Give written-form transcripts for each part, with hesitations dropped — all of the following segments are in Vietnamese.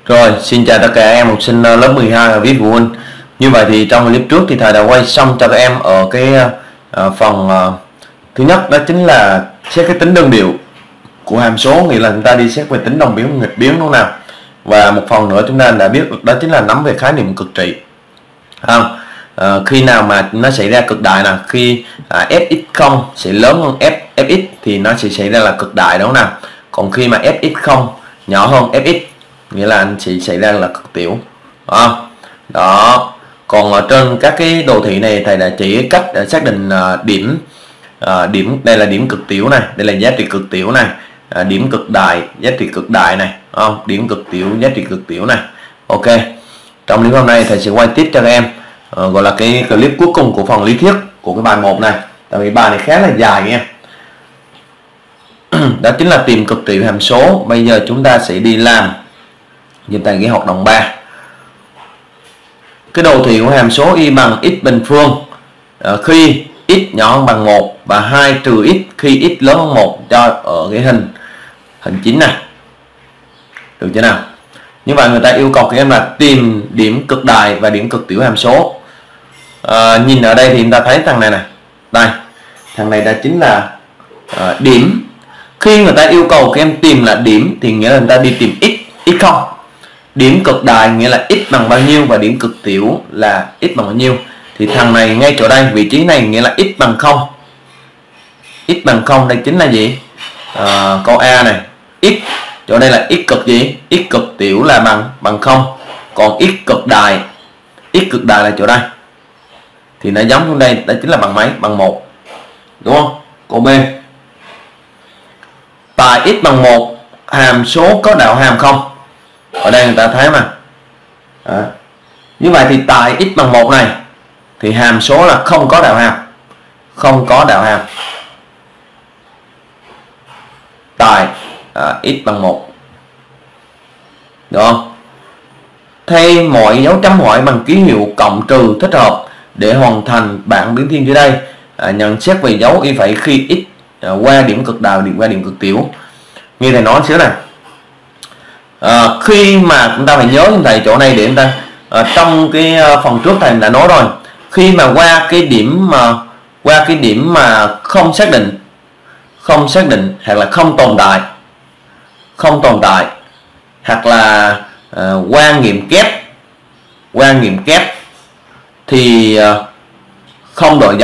Rồi, xin chào tất cả em học sinh lớp 12 và viết phụ huynh. Như vậy thì trong clip trước thì thầy đã quay xong cho các em ở cái phần thứ nhất, đó chính là xét cái tính đơn điệu của hàm số, nghĩa là chúng ta đi xét về tính đồng biến, nghịch biến đúng không nào. Và một phần nữa chúng ta đã biết được đó chính là nắm về khái niệm cực trị. Khi nào mà nó xảy ra cực đại là khi fx0 sẽ lớn hơn fx thì nó sẽ xảy ra là cực đại đúng không nào. Còn khi mà fx0 nhỏ hơn fx nghĩa là anh sẽ xảy ra là cực tiểu đó. Còn ở trên các cái đồ thị này thầy đã chỉ cách để xác định điểm đây là điểm cực tiểu này, đây là giá trị cực tiểu này, điểm cực đại giá trị cực đại này, điểm cực tiểu giá trị cực tiểu này. Ok, trong clip hôm nay thầy sẽ quay tiếp cho các em gọi là cái clip cuối cùng của phần lý thuyết của cái bài 1 này, tại vì bài này khá là dài nha. Đó chính là tìm cực tiểu hàm số. Bây giờ chúng ta sẽ đi làm như tại cái hoạt động 3. Cái đồ thị của hàm số y bằng x bình phương khi x nhỏ hơn bằng 1 và 2 trừ x khi x lớn hơn 1 cho ở cái hình 9 này. Được chưa nào? Như vậy người ta yêu cầu các em là tìm điểm cực đại và điểm cực tiểu hàm số. Nhìn ở đây thì chúng ta thấy thằng này này. Đây, thằng này đã chính là điểm. Khi người ta yêu cầu các em tìm là điểm thì nghĩa là người ta đi tìm x0. Điểm cực đại nghĩa là x bằng bao nhiêu và điểm cực tiểu là x bằng bao nhiêu. Thì thằng này ngay chỗ đây, vị trí này nghĩa là x bằng 0. X bằng 0 đây chính là gì? Câu A này. X chỗ đây là x cực gì? X cực tiểu là bằng 0. Còn x cực đại là chỗ đây. Thì nó giống trong đây, đó chính là bằng mấy? Bằng 1. Đúng không? Câu B. Tại x bằng 1 hàm số có đạo hàm không? Ở đây người ta thấy mà. Như vậy thì tại x bằng 1 này thì hàm số là không có đạo hàm. Không có đạo hàm. Tại x bằng 1. Được không? Thay mọi dấu chấm hỏi bằng ký hiệu cộng trừ thích hợp để hoàn thành bảng biến thiên dưới đây. Nhận xét về dấu y phẩy khi x qua điểm cực đại qua điểm cực tiểu. Như thầy nói xíu này. Khi mà chúng ta phải nhớ như thầy chỗ này để chúng ta trong cái phần trước thầy đã nói rồi, khi mà qua cái điểm mà không xác định hoặc là không tồn tại hoặc là qua nghiệm kép thì không đổi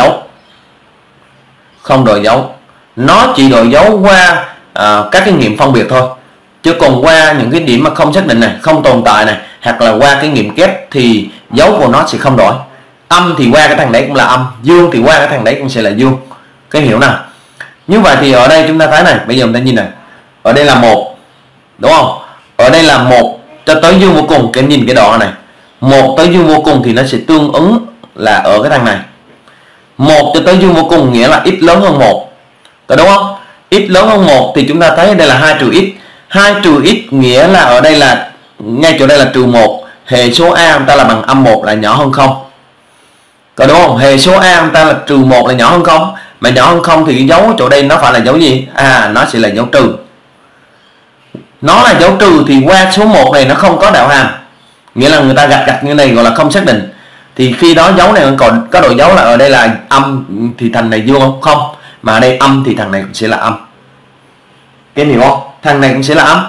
dấu, nó chỉ đổi dấu qua các cái nghiệm phân biệt thôi. Chứ còn qua những cái điểm mà không xác định này, không tồn tại này, hoặc là qua cái nghiệm kép thì dấu của nó sẽ không đổi. Âm thì qua cái thằng đấy cũng là âm, dương thì qua cái thằng đấy cũng sẽ là dương. Cái hiểu nào? Như vậy thì ở đây chúng ta thấy này, bây giờ chúng ta nhìn này. Ở đây là 1. Đúng không? Ở đây là 1 cho tới dương vô cùng, các em nhìn cái đoạn này. 1 tới dương vô cùng thì nó sẽ tương ứng là ở cái thằng này. 1 cho tới dương vô cùng nghĩa là x lớn hơn 1. Có đúng không? X lớn hơn 1 thì chúng ta thấy đây là 2 trừ x. 2 trừ x nghĩa là ở đây là ngay chỗ đây là trừ 1. Hệ số A chúng ta là bằng âm 1 là nhỏ hơn 0. Có đúng không? Hệ số A chúng ta là trừ 1 là nhỏ hơn 0. Mà nhỏ hơn 0 thì cái dấu chỗ đây nó phải là dấu gì? Nó sẽ là dấu trừ. Nó là dấu trừ thì qua số 1 này nó không có đạo hàm. Nghĩa là người ta gạch như này gọi là không xác định. Thì khi đó dấu này còn có đội dấu là ở đây là âm thì thằng này dương không? Không. Mà ở đây âm thì thằng này cũng sẽ là âm. Cái hiểu không? Thằng này cũng sẽ là âm.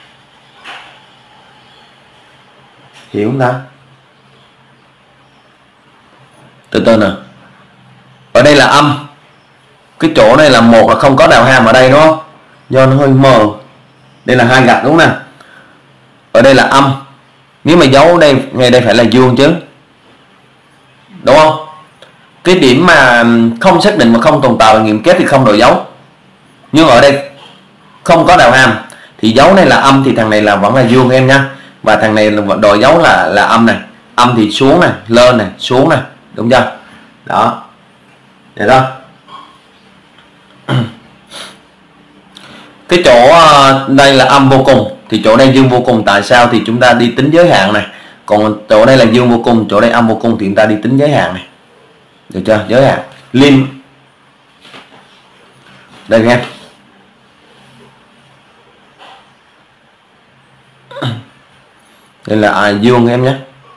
Hiểu không ta? Từ từ nè. Ở đây là âm. Cái chỗ này là 1 là không có đạo hàm ở đây đúng không? Do nó hơi mờ. Đây là 2 gạch đúng nè. Ở đây là âm. Nếu mà dấu đây ngay đây phải là dương chứ. Đúng không? Cái điểm mà không xác định mà không tồn tại và nghiệm kép thì không đổi dấu. Nhưng ở đây không có đạo hàm thì dấu này là âm thì thằng này là vẫn là dương em nha. Và thằng này đổi dấu là âm này. Âm thì xuống này, lên này, xuống này, đúng chưa? Đó. Được không? Cái chỗ đây là âm vô cùng thì chỗ đây dương vô cùng, tại sao thì chúng ta đi tính giới hạn này. Còn chỗ đây là dương vô cùng, chỗ đây âm vô cùng thì chúng ta đi tính giới hạn này. Được chưa? Giới hạn lim. Đây nghe. Đây là ai dương em nhé.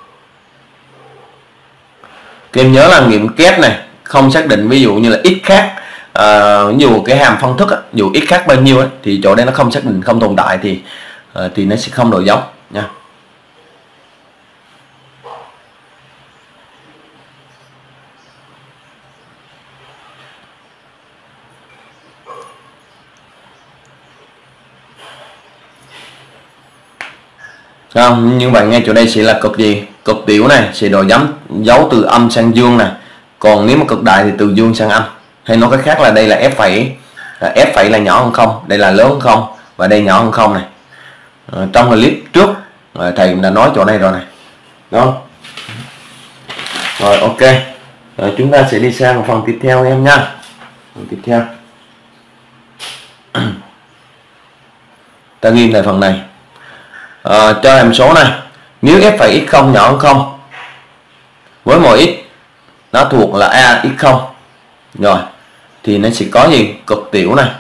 Các em nhớ là nghiệm kép này không xác định, ví dụ như là x khác ví dụ cái hàm phân thức ví dụ x khác bao nhiêu ấy, thì chỗ đây nó không xác định, không tồn tại thì nó sẽ không đổi dấu nha. Không, như vậy ngay chỗ đây sẽ là cực gì? Cực tiểu này sẽ đổi dấu từ âm sang dương này. Còn nếu mà cực đại thì từ dương sang âm. Hay nói cách khác là đây là f phẩy là nhỏ hơn không, đây là lớn hơn không, và đây nhỏ hơn không này. Trong clip trước thầy cũng đã nói chỗ này rồi này. Đó. Rồi ok. Rồi chúng ta sẽ đi sang phần tiếp theo em nha. Phần tiếp theo. Ta ghi lại phần này. Cho hàm số này, nếu f phẩy x không nhỏ hơn không với mỗi x nó thuộc là a x không rồi thì nó sẽ có gì? Cực tiểu này.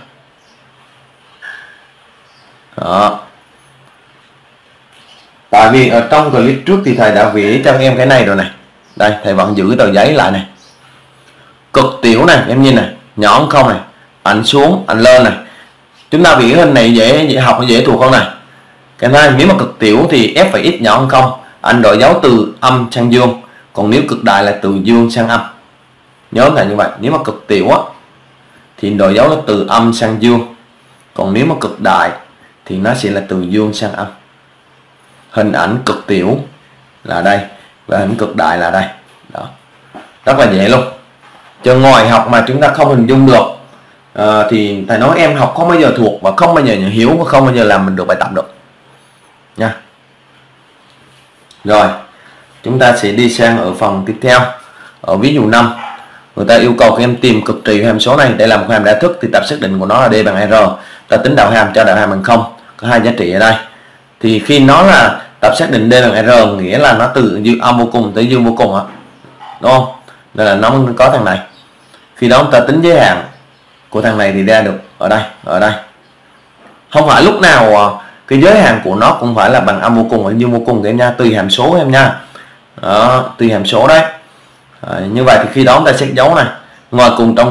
Đó. Tại vì ở trong clip trước thì thầy đã vẽ cho em cái này rồi này. Đây thầy vẫn giữ tờ giấy lại này. Cực tiểu này em nhìn này, nhỏ hơn không này, ảnh xuống ảnh lên này. Chúng ta vẽ hình này dễ học, dễ thuộc không này. Cái này nếu mà cực tiểu thì f phẩy x nhỏ hơn không, anh đổi dấu từ âm sang dương. Còn nếu cực đại là từ dương sang âm. Nhớ là như vậy. Nếu mà cực tiểu á thì đổi dấu là từ âm sang dương. Còn nếu mà cực đại thì nó sẽ là từ dương sang âm. Hình ảnh cực tiểu là đây và hình cực đại là đây. Đó. Rất là dễ luôn. Chứ ngoài học mà chúng ta không hình dung được thì thầy nói em học không bao giờ thuộc và không bao giờ hiểu và không bao giờ làm mình được bài tập được nha. Rồi chúng ta sẽ đi sang ở phần tiếp theo. Ở ví dụ 5 người ta yêu cầu các em tìm cực trị hàm số này. Đây là một hàm đa thức thì tập xác định của nó là d bằng r. Ta tính đạo hàm cho đạo hàm bằng 0, có hai giá trị ở đây. Thì khi nó là tập xác định d bằng r nghĩa là nó từ âm vô cùng tới dương vô cùng á, đúng không? Nên là nó có thằng này. Khi đó ta tính giới hạn của thằng này thì ra được ở đây. Không phải lúc nào cái giới hạn của nó cũng phải là bằng âm vô cùng hoặc dương vô cùng em nha, tùy hàm số em nha. Đó, tùy hàm số đấy. Như vậy thì khi đó chúng ta xét dấu này, ngoài cùng trong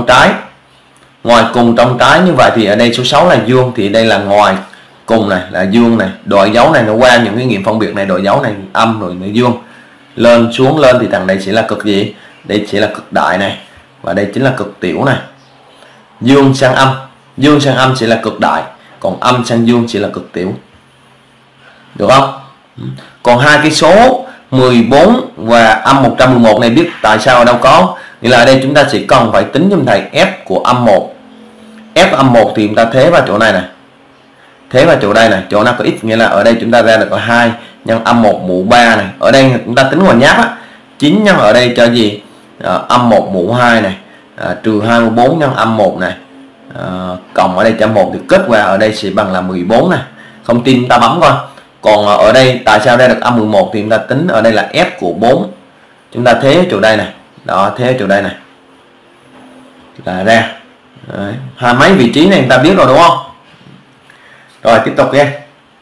trái như vậy thì ở đây số 6 là dương thì đây là ngoài cùng này là dương này, đổi dấu này nó qua những cái nghiệm phân biệt này, đổi dấu này âm rồi nó dương. Lên xuống lên thì thằng này sẽ là cực gì? Đây sẽ là cực đại này và đây chính là cực tiểu này. Dương sang âm sẽ là cực đại, còn âm sang dương sẽ là cực tiểu. Được không? Còn hai cái số 14 và âm 111 này biết tại sao ở đâu có. Nghĩa là ở đây chúng ta sẽ cần phải tính cho thầy f của âm 1. F âm 1 thì chúng ta thế vào chỗ này này. Thế vào chỗ đây này, chỗ nào có x nghĩa là ở đây chúng ta ra được có 2 nhân âm 1 mũ 3 này. Ở đây chúng ta tính ngoài nháp á. 9 nhân ở đây cho gì? Âm 1 mũ 2 này. Trừ 24 nhân âm 1 này. Cộng ở đây cho 1 thì kết quả ở đây sẽ bằng là 14 này. Không tin ta bấm coi. Còn ở đây tại sao ra được âm 11 thì chúng ta tính ở đây là f của 4. Chúng ta thế ở chỗ đây này. Đó, thế ở chỗ đây này. Là ra. Đấy. Hai mấy vị trí này chúng ta biết rồi đúng không? Rồi tiếp tục nha.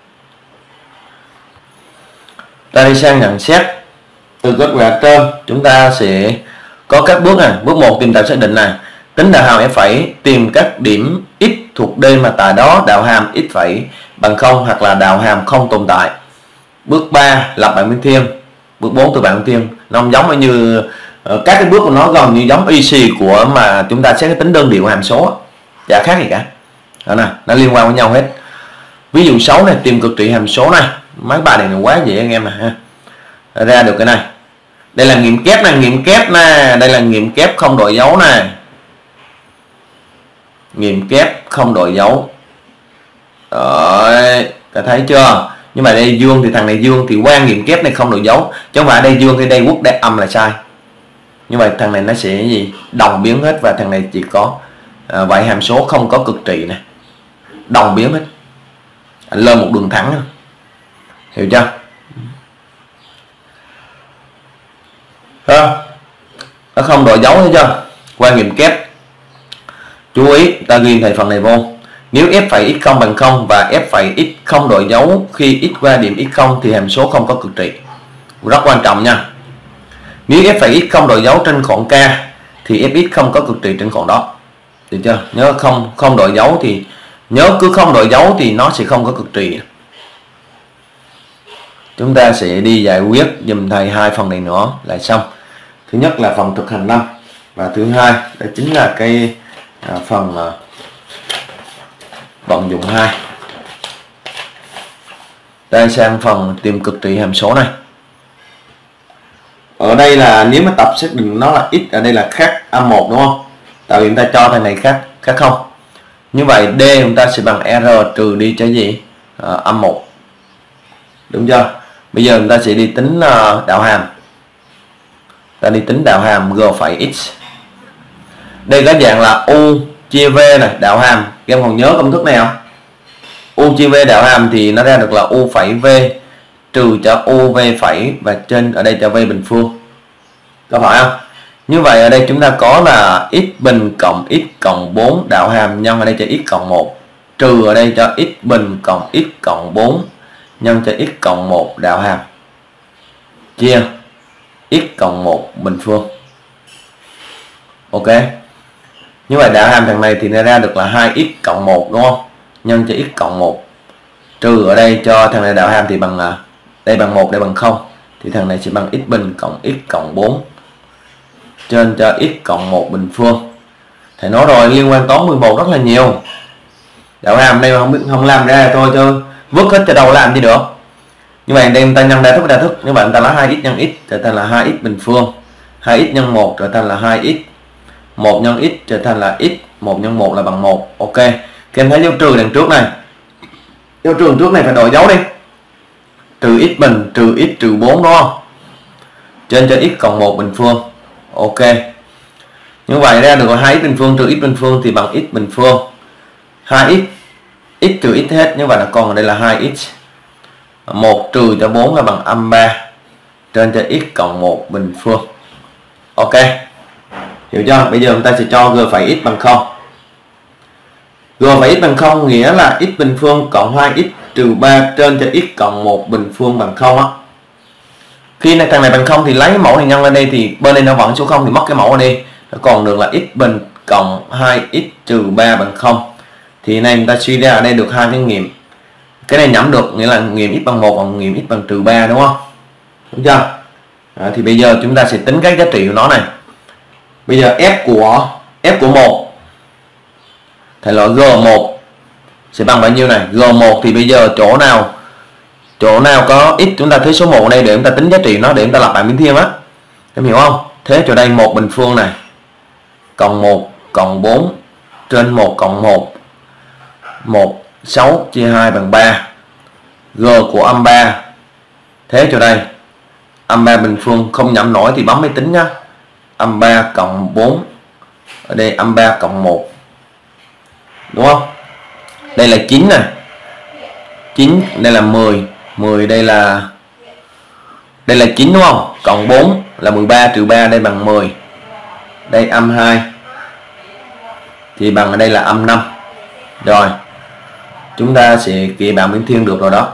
Ta đi sang nhận xét. Từ kết quả trên chúng ta sẽ có các bước này. Bước 1 tìm tập xác định này. Tính đạo hàm f phẩy, tìm các điểm x thuộc D mà tại đó đạo hàm x phẩy bằng 0 hoặc là đạo hàm không tồn tại. Bước 3 lập bảng biến thiên. Bước 4 từ bảng biến thiên. Nó không giống như các cái bước của nó gần như giống y xì của mà chúng ta sẽ tính đơn điệu hàm số, chả khác gì cả. Đó này, nó liên quan với nhau hết. Ví dụ 6 này, tìm cực trị hàm số này. Mấy bài này quá dễ anh em này ha. Ra được cái này. Đây là nghiệm kép này, đây là nghiệm kép không đổi dấu này. Nghiệm kép không đổi dấu. Rồi, ta thấy chưa? Nhưng mà đây dương thì thằng này dương thì qua nghiệm kép này không đổi dấu. Chứ không phải đây dương thì đây quốc đây âm là sai. Như vậy thằng này nó sẽ gì? Đồng biến hết và thằng này chỉ có vậy hàm số không có cực trị này. Đồng biến hết. Anh lên một đường thẳng. Hiểu chưa? Nó không đổi dấu thấy chưa? Qua nghiệm kép. Chú ý ta ghi thầy phần này vô. Nếu f phẩy x không bằng 0 và f phẩy x không đổi dấu khi x qua điểm x0 thì hàm số không có cực trị. Rất quan trọng nha. Nếu f phẩy x không đổi dấu trên khoảng k thì fx không có cực trị trên khoảng đó. Được chưa? Nhớ không đổi dấu thì cứ không đổi dấu thì nó sẽ không có cực trị. Chúng ta sẽ đi giải quyết dùm thầy hai phần này nữa là xong. Thứ nhất là phần thực hành 5 và thứ hai đó chính là cái phần vận dụng 2. Đây sang phần tìm cực trị hàm số này. Ở đây là nếu mà tập xác định nó là x, ở đây là khác A1 đúng không? Tại vì chúng ta cho thằng này khác 0. Như vậy D chúng ta sẽ bằng R trừ đi cho gì? A1. Đúng chưa? Bây giờ chúng ta sẽ đi tính đạo hàm. Ta đi tính đạo hàm G phẩy x. Đây có dạng là U chia V này, đạo hàm. Các em còn nhớ công thức này không? U chia V đạo hàm thì nó ra được là U phẩy V trừ cho U V phẩy và trên ở đây cho V bình phương. Có phải không? Như vậy ở đây chúng ta có là x bình cộng x cộng 4 đạo hàm nhân ở đây cho x cộng 1 trừ ở đây cho x bình cộng x cộng 4 nhân cho x cộng 1 đạo hàm chia x cộng 1 bình phương. Ok. Như vậy đạo hàm thằng này thì nó ra được là 2x cộng 1 đúng không? Nhân cho x cộng 1 trừ ở đây cho thằng này đạo hàm thì bằng đây bằng 1, đây bằng 0 thì thằng này sẽ bằng x bình cộng x cộng 4 trên cho x cộng 1 bình phương. Thầy nói rồi, liên quan toán 11 rất là nhiều. Đạo hàm đây mà không làm ra thôi chứ vứt hết cho đâu làm gì được. Như vậy đây ta nhân đa thức, như vậy ta lấy 2x nhân x trở thành là 2x bình phương, 2x nhân 1 trở thành là 2x, 1 nhân x trở thành là x, 1 nhân 1 là bằng 1. Ok. Các em thấy dấu trừ đằng trước này. Dấu trừ đằng trước này phải đổi dấu đi. Trừ x bình trừ x trừ 4 đúng không? Trên cho x cộng 1 bình phương. Ok. Như vậy ra được là 2x bình phương trừ x bình phương thì bằng x bình phương. 2x x trừ x hết, như vậy là còn ở đây là 2x. 1 trừ cho 4 là bằng âm 3 trên cho x cộng 1 bình phương. Ok. Hiểu chưa? Bây giờ chúng ta sẽ cho g phẩy x bằng 0. G phẩy x bằng 0 nghĩa là x bình phương cộng 2x trừ 3 trên cho x cộng 1 bình phương bằng 0 á. Khi này thằng này bằng 0 thì lấy mẫu này nhân lên đây thì bên đây nó vẫn số 0 thì mất cái mẫu ở đây. Nó còn được là x bình cộng 2x trừ 3 bằng 0. Thì này chúng ta suy ra ở đây được hai cái nghiệm. Cái này nhẩm được nghĩa là nghiệm x bằng 1 còn nghiệm x bằng trừ 3 đúng không? Đúng chưa? Thì bây giờ chúng ta sẽ tính các giá trị của nó này. Bây giờ f của 1 thầy loại g1 sẽ bằng bao nhiêu này? G1 thì bây giờ chỗ nào có x chúng ta thấy số 1 ở đây để chúng ta tính giá trị nó để chúng ta lập bảng biến thiên á. Em hiểu không? Thế chỗ đây 1 bình phương này cộng 1 cộng 4 trên 1 cộng 1 1 6 chia 2 bằng 3. G của âm 3. Thế chỗ đây âm 3 bình phương không nhẩm nổi thì bấm máy tính nhá. Âm 3 cộng 4. Ở đây âm 3 cộng 1. Đúng không? Đây là 9 này. 9 đây là 10. 10 đây là 9 đúng không? Cộng 4 là 13 trừ 3 đây bằng 10. Đây âm 2 thì bằng ở đây là âm 5. Rồi. Chúng ta sẽ kể bảng biến thiên được rồi đó.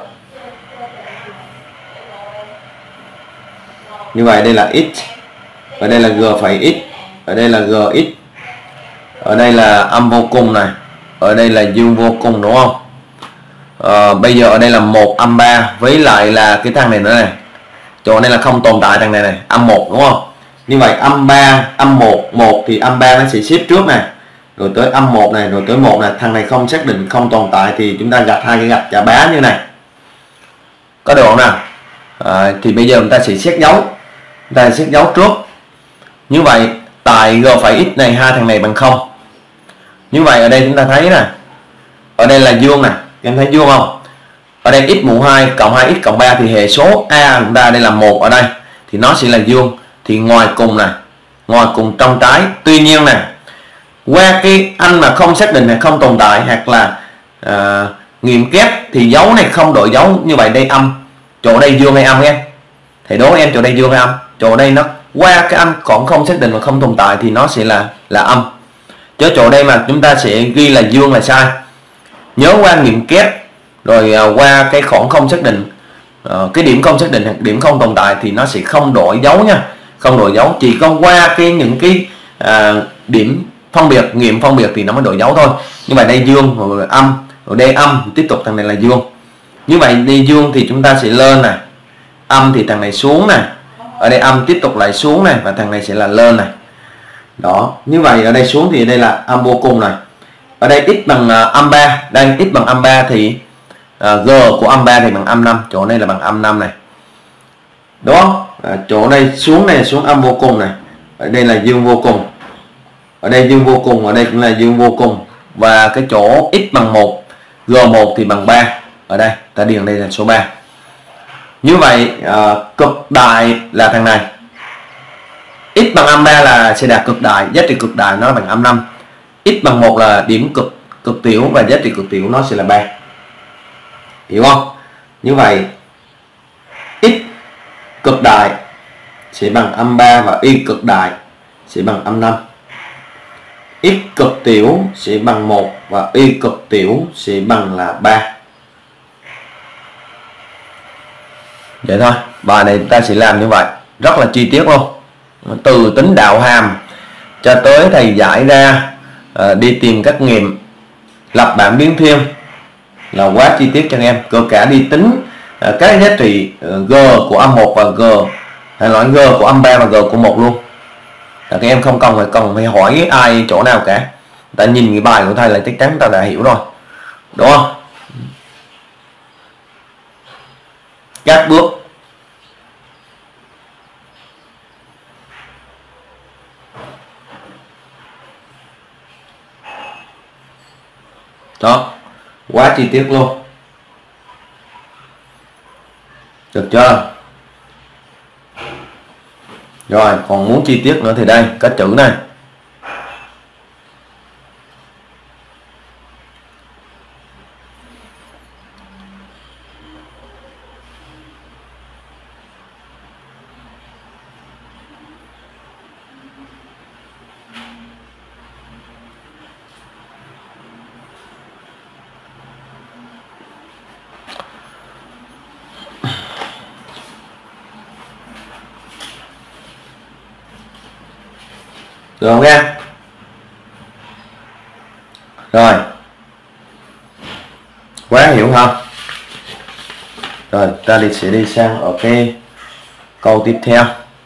Như vậy đây là x. Ở đây là g phẩy x. Ở đây là gx. Ở đây là âm vô cùng này. Ở đây là dương vô cùng đúng không? Bây giờ ở đây là 1 âm 3 với lại là cái thằng này nữa này. Chỗ này là không tồn tại thằng này này, âm 1 đúng không? Như vậy âm 3, âm 1, 1 thì âm 3 nó sẽ xếp trước này. Rồi tới âm 1 này, rồi tới 1 này, thằng này không xác định, không tồn tại thì chúng ta gạch hai cái gạch chà bá như này. Có được không nào? Thì bây giờ chúng ta sẽ xét dấu. Chúng ta sẽ xét dấu trước. Như vậy tại g phẩy x này hai thằng này bằng 0. Như vậy ở đây chúng ta thấy nè. Ở đây là dương nè, em thấy dương không? Ở đây x mũ 2 cộng 2x cộng 3 thì hệ số a chúng ta đây là 1 ở đây thì nó sẽ là dương. Thì ngoài cùng này, ngoài cùng trong trái. Tuy nhiên nè, qua cái anh mà không xác định này không tồn tại hoặc là nghiệm kép thì dấu này không đổi dấu, như vậy đây âm, chỗ đây dương hay âm em? Thầy đố em chỗ đây dương hay âm? Chỗ đây nó qua cái anh còn không xác định mà không tồn tại thì nó sẽ là âm. Chứ chỗ đây mà chúng ta sẽ ghi là dương là sai. nhớ qua nghiệm kép rồi qua cái khoảng không xác định, cái điểm không xác định hoặc điểm không tồn tại thì nó sẽ không đổi dấu nha, không đổi dấu, chỉ có qua những cái điểm phân biệt, nghiệm phân biệt thì nó mới đổi dấu thôi. Như vậy đây dương rồi âm, rồi đây âm, tiếp tục thằng này là dương. Như vậy đây dương thì chúng ta sẽ lên này, âm thì thằng này xuống này, ở đây âm tiếp tục lại xuống này, và thằng này sẽ là lên này. Đó, như vậy ở đây xuống thì đây là âm vô cùng này. Ở đây x bằng âm 3, đây x bằng âm 3 thì g của âm 3 thì bằng âm 5, chỗ này là bằng âm 5 này. Đó, chỗ này xuống âm vô cùng này. Ở đây là dương vô cùng. Ở đây dương vô cùng, ở đây cũng là dương vô cùng. Và cái chỗ x bằng 1, g1 thì bằng 3. Ở đây, ta điền đây là số 3. Như vậy cực đại là thằng này. X bằng âm 3 là sẽ đạt cực đại, giá trị cực đại nó bằng âm 5. X bằng 1 là điểm cực tiểu và giá trị cực tiểu nó sẽ là 3. Hiểu không? Như vậy x cực đại sẽ bằng âm 3 và y cực đại sẽ bằng âm 5. X cực tiểu sẽ bằng 1 và y cực tiểu sẽ bằng là 3. Vậy thôi, bài này ta sẽ làm như vậy, rất là chi tiết luôn, từ tính đạo hàm cho tới thầy giải ra đi tìm các nghiệm, lập bảng biến thiên là quá chi tiết cho anh em. Cơ cả đi tính các giá trị g của âm 1 và g, hay nói g của âm 3 và g của 1 luôn. Các em không cần phải hỏi ai chỗ nào cả, ta nhìn cái bài của thầy là chắc chắn ta đã hiểu rồi, đúng không? Các bước đó, quá chi tiết luôn, được chưa? Rồi còn muốn chi tiết nữa thì đây, các chữ này. Được không em? Rồi, quá hiểu không? Rồi ta sẽ đi sang ở cái câu tiếp theo.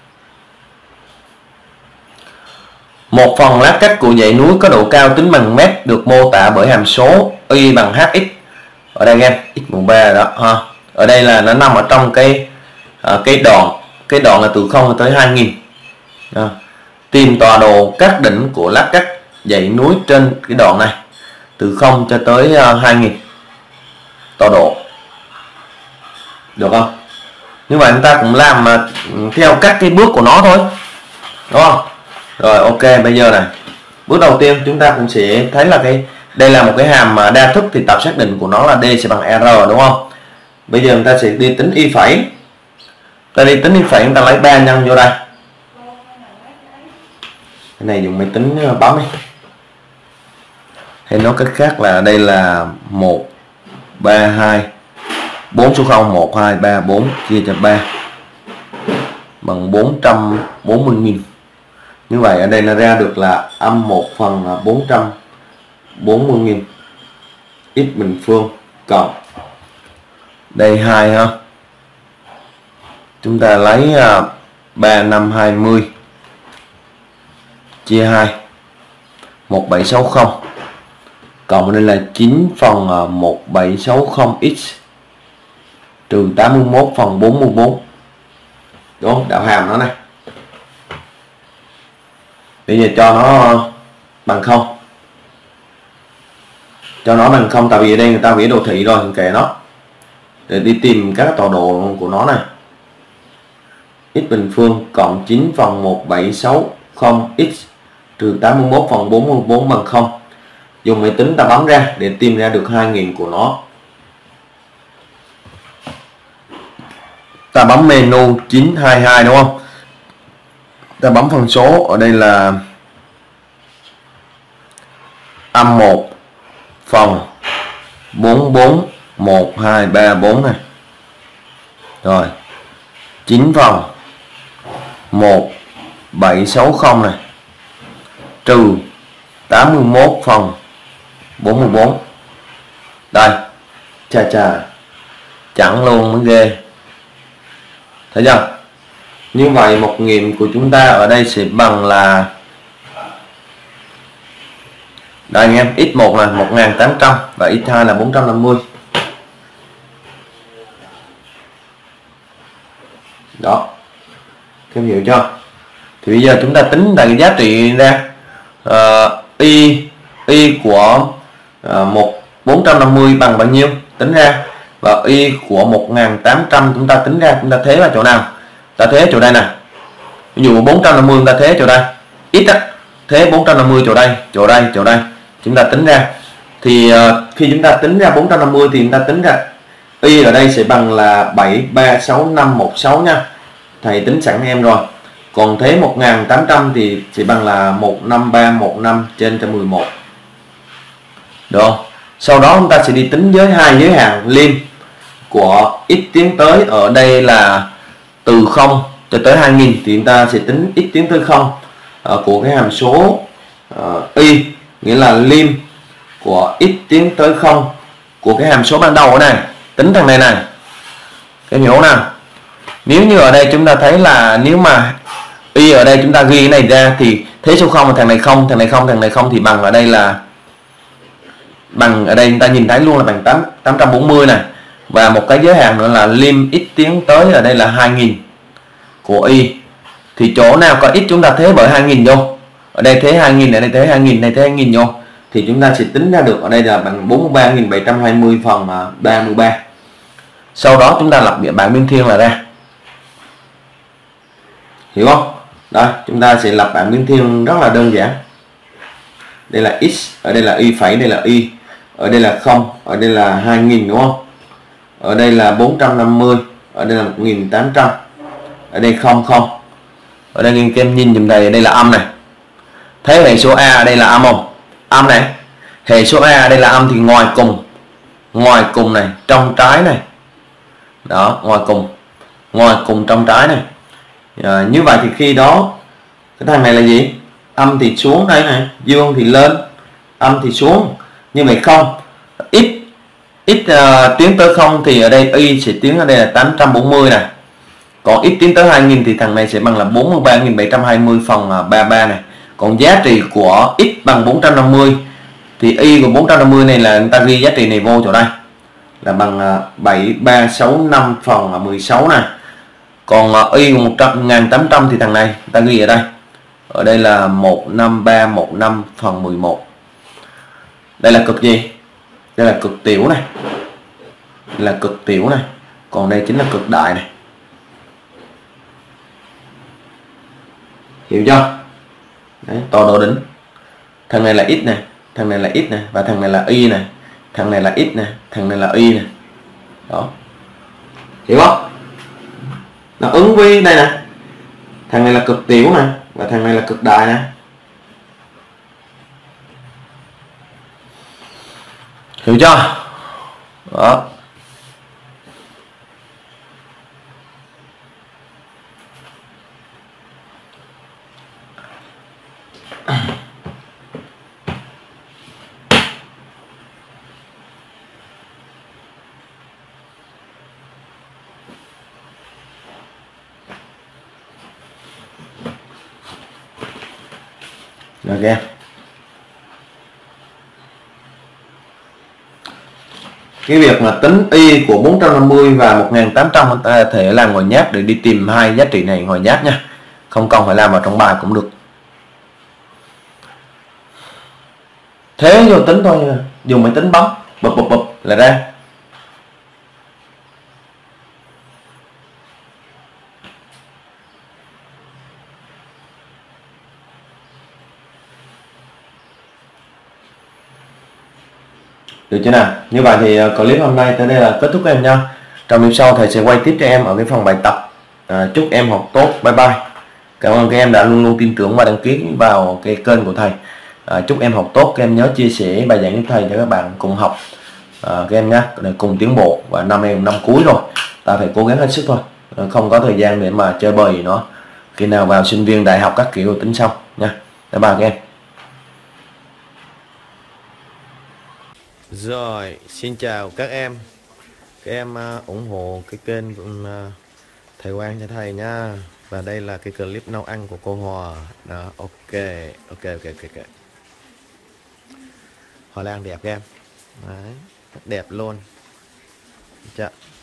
Một phần lát cách của dãy núi có độ cao tính bằng mét được mô tả bởi hàm số y bằng hx. Ở đây em x-3 đó ha. Ở đây là nó nằm ở trong cái đoạn là từ 0 tới 2000. Đó. Tìm tọa độ các đỉnh của lát cách dãy núi trên cái đoạn này từ 0 cho tới 2000 tọa độ, được không? Như vậy chúng ta cũng làm theo các cái bước của nó thôi, đúng không? Rồi ok, bây giờ này bước đầu tiên chúng ta cũng sẽ thấy là đây là một cái hàm đa thức thì tập xác định của nó là d sẽ bằng r, đúng không? Bây giờ chúng ta sẽ đi tính y phẩy. Ta đi tính y phẩy, chúng ta lấy 3 nhân vô đây. Cái này dùng máy tính bấm đi. Hay nói cách khác là đây là 1 3 2 4 số 0 1 2 3 4 chia cho 3 bằng 440.000. Như vậy ở đây nó ra được là âm 1 phần 440.000 x bình phương cộng đây 2 ha. Chúng ta lấy 3520 chia 2 1760 cộng đây là 9 phần 1760x trừ 81 phần 44. Đúng, đạo hàm nó này. Bây giờ cho nó bằng 0. Cho nó bằng 0, tại vì ở đây người ta vẽ đồ thị rồi, kệ nó. Để đi tìm các tọa độ của nó này. X bình phương cộng 9 phần 1760x trừ 81 phần 44 bằng 0. Dùng máy tính ta bấm ra để tìm ra được 2000 của nó. Ta bấm menu 922 đúng không? Ta bấm phân số, ở đây là âm 1 phần 4 1 2 3 4 này. Rồi 9 phần 1 7 60 này, trừ 81 phần 44. Đây, chà chẳng luôn mới ghê. Thấy chưa? Như vậy một nghiệm của chúng ta ở đây sẽ bằng là, đây anh em, x1 là 1800 và x2 là 450. Đó, các em hiểu chưa? Thì bây giờ chúng ta tính là cái giá trị ra y của 450 bằng bao nhiêu, tính ra, và y của 1800 chúng ta tính ra, chúng ta thế vào chỗ nào? Ta thế chỗ đây nè. Ví dụ 450 chúng ta thế chỗ đây, x á, thế 450 chỗ đây, chúng ta tính ra. Thì khi chúng ta tính ra 450 thì chúng ta tính ra y ở đây sẽ bằng là 736516 nha. Thầy tính sẵn em rồi. Còn thế 1800 thì sẽ bằng là 15315 trên 111. Được không? Sau đó chúng ta sẽ đi tính với hai giới hạn lim của x tiến tới, ở đây là từ 0 cho tới 2000 thì chúng ta sẽ tính x tiến tới 0 của cái hàm số y, nghĩa là lim của x tiến tới 0 của cái hàm số ban đầu ở này, tính thằng này này. Cái hiểu nào? Nếu như ở đây chúng ta thấy là nếu mà y ở đây chúng ta ghi cái này ra thì thế số 0 là thằng này không, thằng này không thì bằng ở đây là bằng, ở đây chúng ta nhìn thấy luôn là bằng 840 này. Và một cái giới hạn nữa là lim x tiến tới ở đây là 2000 của y. Thì chỗ nào có x chúng ta thế bởi 2000 vô. Ở đây thế 2000, ở đây thế 2000, đây thế 2000 vô. Thì chúng ta sẽ tính ra được ở đây là bằng 43.720 phần 33. Sau đó chúng ta lập bảng biên thiên là ra. Hiểu không? Đó, chúng ta sẽ lập bảng biên thiên rất là đơn giản. Đây là x, ở đây là y phẩy, đây là y, ở đây là 0, ở đây là 2000 đúng không? Ở đây là 450, ở đây là 1800, ở đây 00. Ở đây các em nhìn dùm đây, đây là âm này. Thấy hệ số A ở đây là âm không? Âm này. Hệ số A ở đây là âm thì ngoài cùng này, trong trái này. Đó, ngoài cùng trong trái này. Như vậy thì khi đó cái thằng này là gì? Âm thì xuống đây này, dương thì lên, âm thì xuống. Như vậy không, x tiến tới 0 thì ở đây y sẽ tiến ở đây là 840 này. Còn x tiến tới 2000 thì thằng này sẽ bằng là 43.720 phần 33 này. Còn giá trị của x bằng 450 thì y của 450 này là người ta ghi giá trị này vô chỗ đây là bằng 7365 phần 16 này. Còn y của 1800 thì thằng này người ta ghi ở đây. Ở đây là 15315 phần 11. Đây là cực gì? Đây là cực tiểu này. Đây là cực tiểu này. Còn đây chính là cực đại này. Hiểu chưa? Đấy, tọa độ đỉnh. Thằng này là x này, thằng này là x này, và thằng này là y này, thằng này là x này, thằng này là y này. Đó. Hiểu không? Nó ứng với đây nè. Thằng này là cực tiểu này, và thằng này là cực đại nè. Hiểu chưa? Đó. Được chưa? Cái việc mà tính y của 450 và 1800 chúng ta thể làm ngoài nháp để đi tìm hai giá trị này ngoài nháp nha. Không cần phải làm vào trong bài cũng được. Thế vô tính thôi, dùng máy tính bấm bụp là ra. Được chưa nào? Như vậy thì clip hôm nay tới đây là kết thúc em nha. Trong clip sau thầy sẽ quay tiếp cho em ở cái phần bài tập. Chúc em học tốt. Bye bye. Cảm ơn các em đã luôn luôn tin tưởng và đăng ký vào cái kênh của thầy. Chúc em học tốt. Các em nhớ chia sẻ bài giảng với thầy để các bạn cùng học các em nhé, để cùng tiến bộ. Và năm em năm cuối rồi, ta phải cố gắng hết sức thôi, không có thời gian để mà chơi bời gì nữa. Khi nào vào sinh viên đại học các kiểu tính sau nha. Bye bye các em. Rồi, xin chào các em. Các em ủng hộ cái kênh thầy Quang cho thầy nha. Và đây là cái clip nấu ăn của cô Hòa. Đó, ok. Hoa lan đẹp các em. Đấy, rất đẹp luôn. Chà.